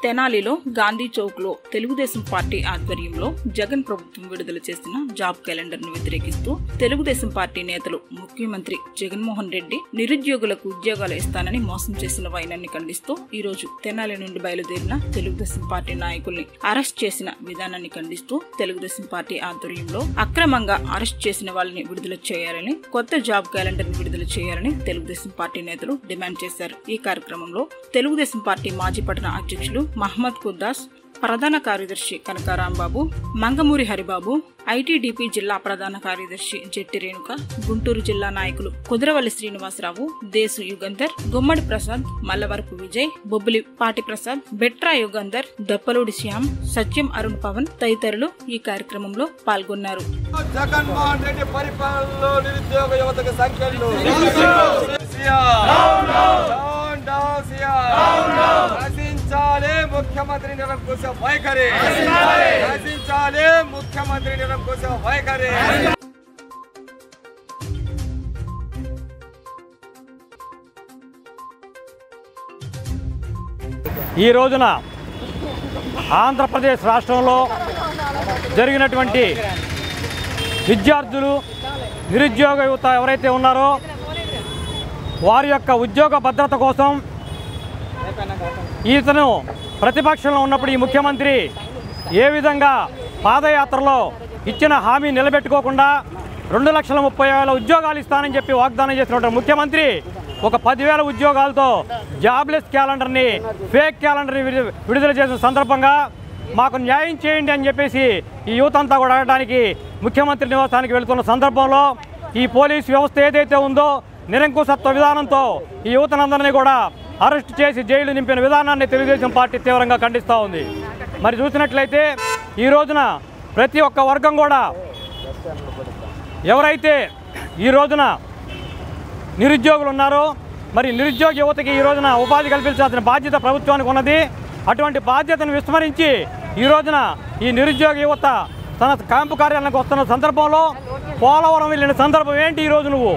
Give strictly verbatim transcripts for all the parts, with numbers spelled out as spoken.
తెనాలిలో గాంధీ చౌక్ లో తెలుగుదేశం పార్టీ ఆధ్వర్యంలో జగన్ ప్రభుత్వం విడుదల చేసిన జాబ్ క్యాలెండర్ ను వ్యతిరేకిస్తూ తెలుగుదేశం పార్టీ నేతలు ముఖ్యమంత్రి జగన్మోహన్ రెడ్డి నిరుద్యోగులకు ఉద్యోగాలు ఇస్తానని మోసం చేసిన వైనాన్ని ఖండిస్తూ ఈ రోజు తెనాలి నుండి బయలుదేరిన తెలుగుదేశం పార్టీ నాయకుల్ని అరెస్ట్ చేసిన విధానాన్ని ఖండిస్తూ తెలుగుదేశం పార్టీ ఆధ్వర్యంలో అక్రమంగా అరెస్ట్ చేసిన వాళ్ళని విడుదల చేయాలని, కొత్త జాబ్ క్యాలెండర్ ను విడుదల చేయాలని తెలుగుదేశం పార్టీ నేతలు డిమాండ్ చేశారు. ఈ కార్యక్రమంలో తెలుగుదేశం పార్టీ మాజీ పట్టణ అధ్యక్షులు మహమ్మద్ కుద్దాస్, ప్రధాన కార్యదర్శి కనకారాంబాబు, మంగమూరి హరిబాబు, ఐటీడీపీ జిల్లా ప్రధాన కార్యదర్శి జెట్టి రేణుక, గుంటూరు జిల్లా నాయకులు కుదరవల్లి శ్రీనివాసరావు, దేశు యుగంధర్, గుమ్మడి ప్రసాద్, మల్లవరపు విజయ్, బొబ్బిలి పాటి ప్రసాద్, బెట్రా యుగంధర్, దప్పలూడి శ్యామ్, సత్యం అరుణ్ పవన్ తదితరులు ఈ కార్యక్రమంలో పాల్గొన్నారు. జగన్మోహన్ రెడ్డి పరిపాలనలో నిరుద్యోగ యువతకు సంఖ్యలు నశించాలి, ముఖ్యమంత్రి నిరంకుశ వైఖరి నశించాలి, ముఖ్యమంత్రి నిరంకుశ వైఖరి. ఈ రోజున ఆంధ్రప్రదేశ్ రాష్ట్రంలో జరిగినటువంటి విద్యార్థులు, నిరుద్యోగ యువత ఎవరైతే ఉన్నారో వారి యొక్క ఉద్యోగ భద్రత కోసం ఈతను ప్రతిపక్షంలో ఉన్నప్పుడు ఈ ముఖ్యమంత్రి ఏ విధంగా పాదయాత్రలో ఇచ్చిన హామీ నిలబెట్టుకోకుండా రెండు లక్షల ముప్పై వేల ఉద్యోగాలు ఇస్తానని చెప్పి వాగ్దానం చేసినటువంటి ముఖ్యమంత్రి ఒక పదివేల ఉద్యోగాలతో జాబ్లెస్ క్యాలెండర్ని, ఫేక్ క్యాలెండర్ని విడుదల చేసిన సందర్భంగా మాకు న్యాయం చేయండి అని చెప్పేసి ఈ యువత అంతా కూడా అడగడానికి ముఖ్యమంత్రి నివాసానికి వెళుతున్న సందర్భంలో ఈ పోలీస్ వ్యవస్థ ఏదైతే ఉందో నిరంకుశత్వ విధానంతో ఈ యువతనందరినీ కూడా అరెస్ట్ చేసి జైలు నింపిన విధానాన్ని తెలుగుదేశం పార్టీ తీవ్రంగా ఖండిస్తూ ఉంది. మరి చూసినట్లయితే ఈ రోజున ప్రతి ఒక్క వర్గం కూడా ఎవరైతే ఈ రోజున నిరుద్యోగులు ఉన్నారో మరి నిరుద్యోగ యువతకి ఈ రోజున ఉపాధి కల్పించాల్సిన బాధ్యత ప్రభుత్వానికి ఉన్నది. అటువంటి బాధ్యతను విస్మరించి ఈ రోజున ఈ నిరుద్యోగ యువత తన క్యాంపు కార్యాలయానికి వస్తున్న సందర్భంలో పోలవరం వెళ్ళిన సందర్భం ఏంటి? ఈరోజు నువ్వు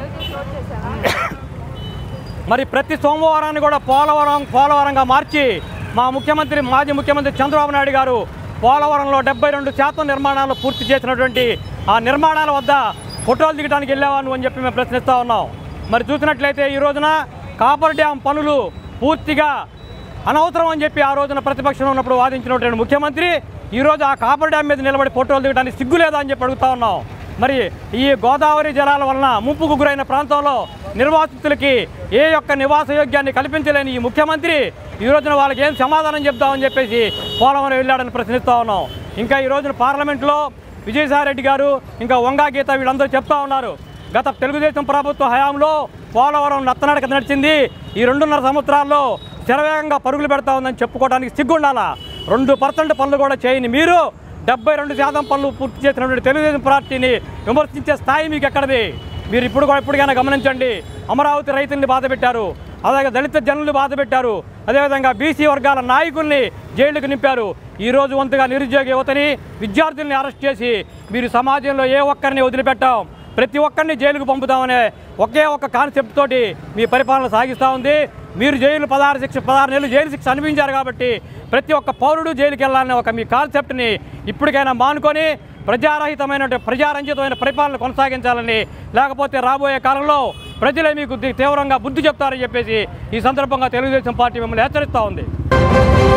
మరి ప్రతి సోమవారాన్ని కూడా పోలవరం పోలవరంగా మార్చి మా ముఖ్యమంత్రి మాజీ ముఖ్యమంత్రి చంద్రబాబు నాయుడు గారు పోలవరంలో డెబ్బై రెండు శాతం నిర్మాణాలు పూర్తి చేసినటువంటి ఆ నిర్మాణాల వద్ద ఫోటోలు దిగడానికి వెళ్ళేవాను అని చెప్పి మేము ప్రశ్నిస్తూ ఉన్నాం. మరి చూసినట్లయితే ఈ రోజున కాపర్ డ్యామ్ పనులు పూర్తిగా అనవసరం అని చెప్పి ఆ రోజున ప్రతిపక్షంలో ఉన్నప్పుడు వాదించినటువంటి ముఖ్యమంత్రి ఈరోజు ఆ కాపర్ డ్యామ్ మీద నిలబడి ఫోటోలు దిగడానికి సిగ్గు లేదా అని చెప్పి అడుగుతా ఉన్నాం. మరి ఈ గోదావరి జలాల వలన ముంపుకు గురైన ప్రాంతంలో నిర్వాసితులకి ఏ యొక్క నివాస యోగ్యాన్ని కల్పించలేని ఈ ముఖ్యమంత్రి ఈ రోజున వాళ్ళకి ఏం సమాధానం చెప్తామని చెప్పేసి పోలవరం వెళ్ళాడని ప్రశ్నిస్తూ ఉన్నాం. ఇంకా ఈ రోజున పార్లమెంట్లో విజయసాయిరెడ్డి గారు, ఇంకా వంగా గీత వీళ్ళందరూ చెప్తా ఉన్నారు, గత తెలుగుదేశం ప్రభుత్వ హయాంలో పోలవరం నత్తనడక నడిచింది, ఈ రెండున్నర సంవత్సరాల్లో శరవేగంగా పరుగులు పెడతా ఉందని చెప్పుకోవడానికి సిగ్గుండాలా? రెండు పర్సెంట్ పనులు కూడా చేయని మీరు డెబ్బై రెండు శాతం పనులు పూర్తి చేసినటువంటి తెలుగుదేశం పార్టీని విమర్శించే స్థాయి మీకు ఎక్కడిది? మీరు ఇప్పుడు కూడా ఎప్పటికైనా గమనించండి. అమరావతి రైతుల్ని బాధ పెట్టారు, అలాగే దళిత జనులు బాధ పెట్టారు, అదేవిధంగా బీసీ వర్గాల నాయకుల్ని జైలుకు నింపారు. ఈరోజు వంతుగా నిరుద్యోగ యువతని, విద్యార్థుల్ని అరెస్ట్ చేసి మీరు సమాజంలో ఏ ఒక్కరిని వదిలిపెట్టాం, ప్రతి ఒక్కరిని జైలుకు పంపుతామనే ఒకే ఒక కాన్సెప్ట్ తోటి మీ పరిపాలన సాగిస్తూ ఉంది. మీరు జైలు పదహారు శిక్ష పదహారు నెలలు జైలు శిక్ష అనిపించారు కాబట్టి ప్రతి ఒక్క పౌరుడు జైలుకి వెళ్ళాలనే ఒక మీ కాన్సెప్ట్ని ఇప్పటికైనా మానుకొని ప్రజారహితమైన ప్రజారంజితమైన పరిపాలన కొనసాగించాలని, లేకపోతే రాబోయే కాలంలో ప్రజలే మీకు తీవ్రంగా బుద్ధి చెప్తారని చెప్పేసి ఈ సందర్భంగా తెలుగుదేశం పార్టీ మిమ్మల్ని హెచ్చరిస్తూ ఉంది.